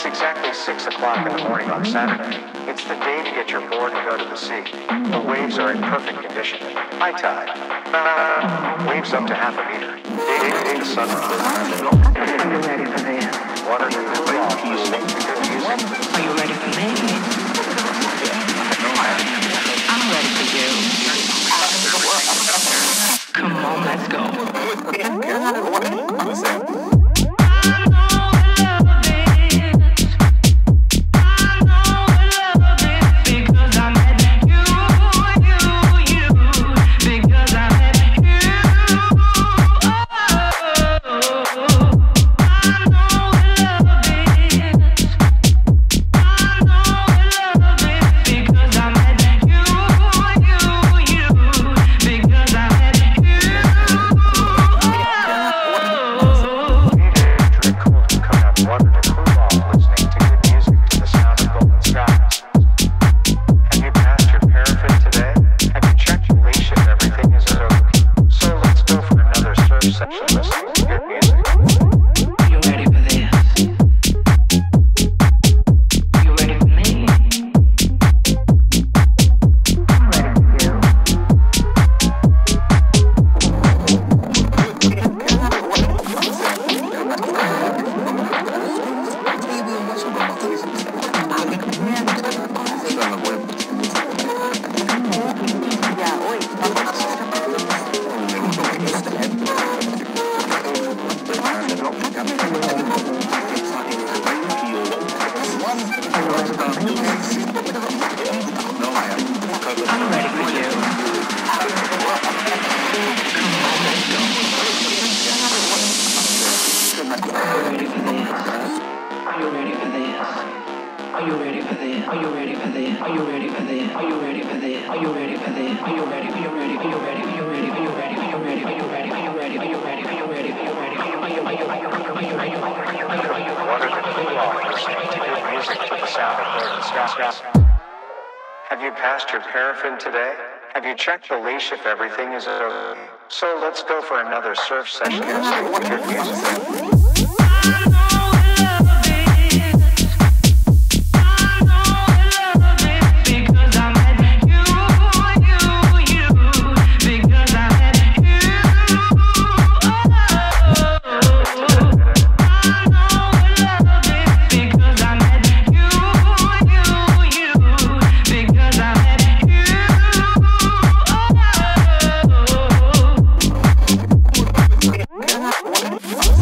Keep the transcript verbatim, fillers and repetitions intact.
It's exactly six o'clock in the morning on Saturday. It's the day to get your board and go to the sea. The waves are in perfect condition. High tide. Uh, waves up to half a meter. Day to day to sunrise. Are you ready for this? Water to the wall. Listening to good music. Are you ready for me? I'm ready for you. Come on, let's go. Have you passed your paraffin today? Have you checked the leash if everything is okay? So let's go for another surf session. Good music. What?